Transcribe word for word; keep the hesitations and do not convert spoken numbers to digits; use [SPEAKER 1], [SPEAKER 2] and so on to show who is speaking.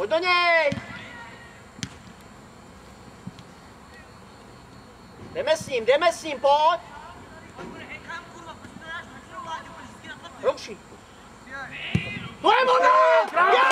[SPEAKER 1] Pojď do něj! Jdeme s ním, jdeme s ním, pojď! Rouši! To je ona!